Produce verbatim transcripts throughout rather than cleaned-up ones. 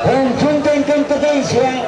Conjunto en competencia.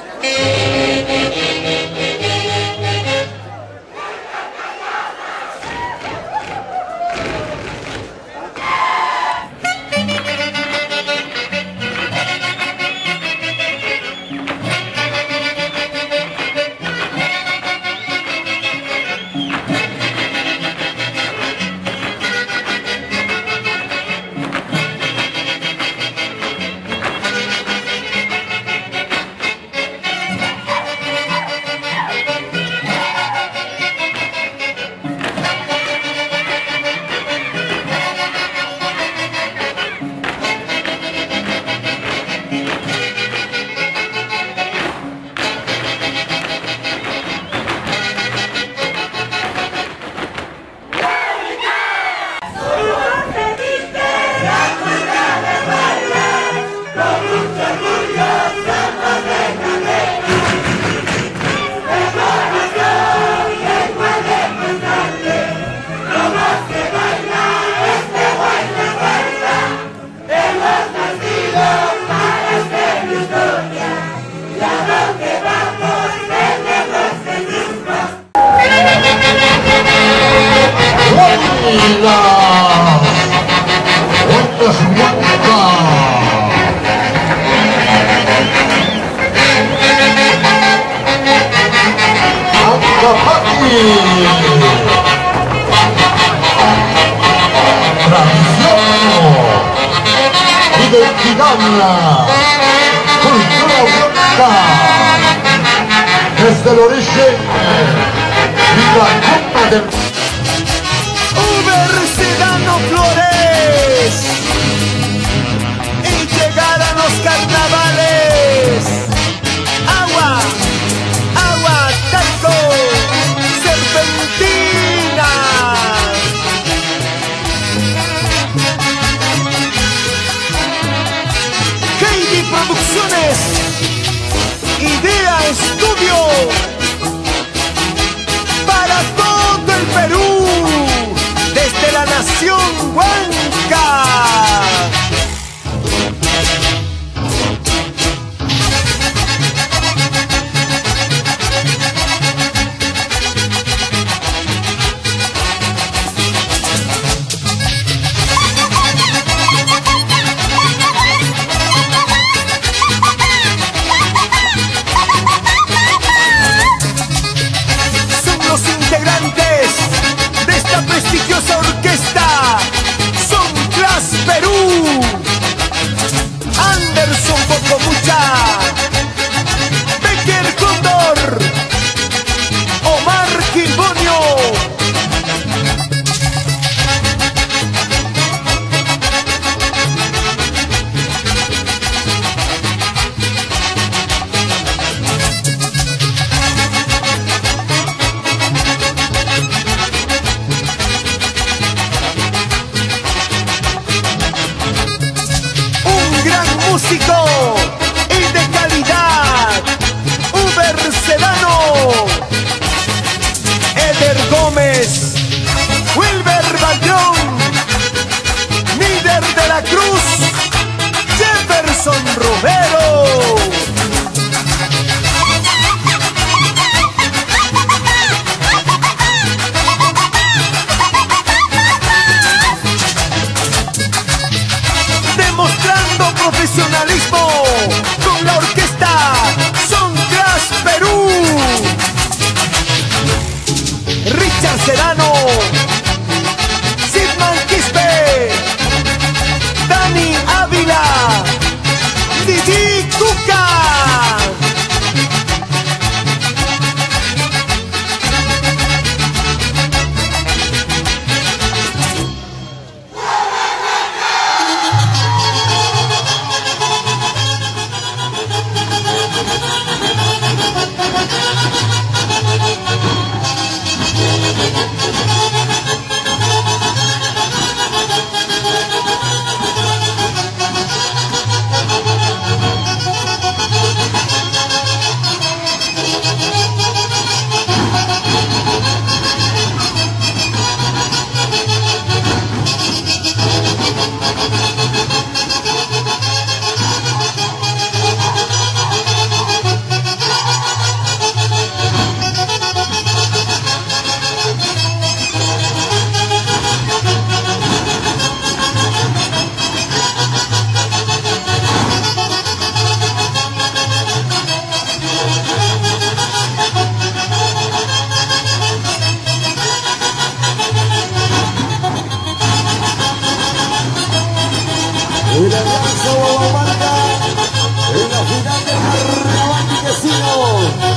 Cultura blanca desde el origen y la copa del Uber Sedano Flores y llegar a los carnavales. Agua, agua, talco, serpentina. Heidi Producciones, Idea Estudio, para todo el Perú, desde la nación huanca. De esta prestigiosa orquesta Son Class Perú, Anderson Pocomucha, Becker Cóndor, Omar Quimbonio. Músico y de calidad, Uber Sedano, Eder Gómez, Wilber Bayón, Nider de la Cruz, Jefferson Romero. Demostrando profesionalismo con la orquesta Son Class Perú. Richard Serrano, Sidman Quispe, Dani Ávila, Didi Cuca. Y la lanza Guaguamarca en la final del Carnaval Tiquecino.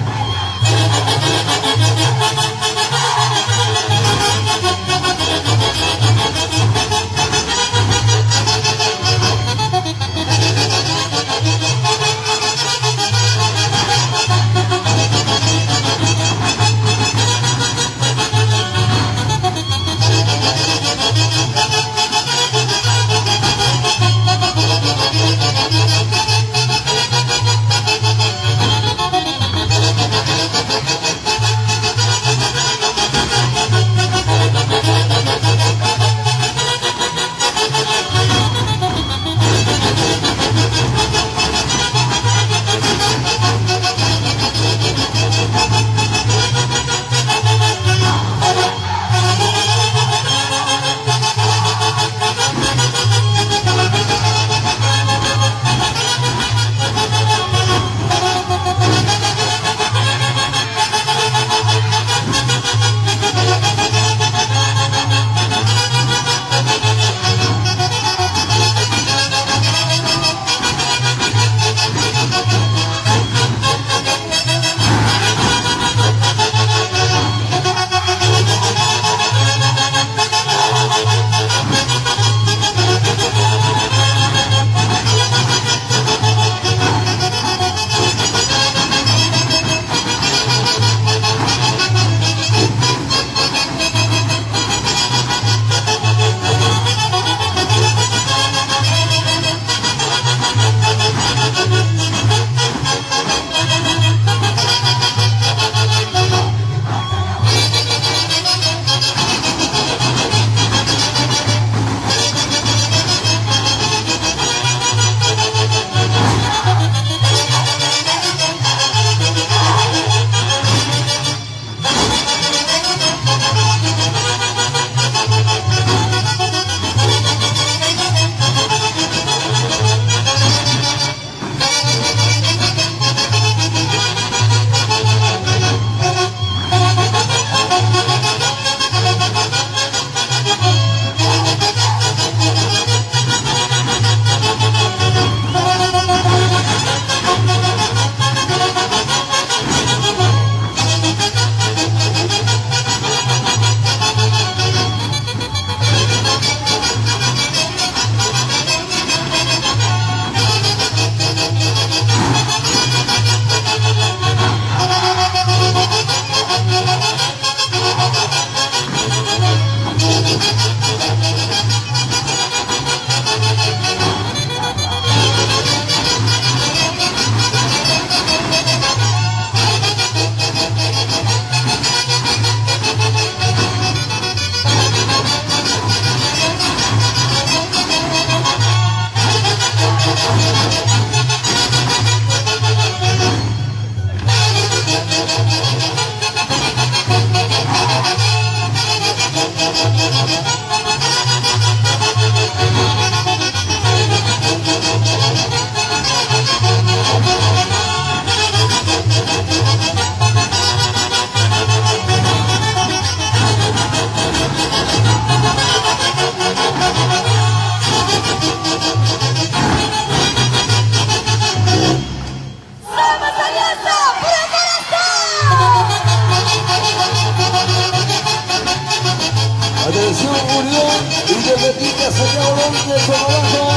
Atención, Unión Independiente Santiago Norte, por abajo.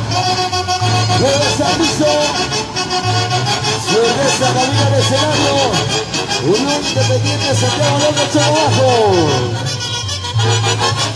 Regresa Piso. Se regresa camina al escenario. Unión Independiente Santiago Norte, por abajo.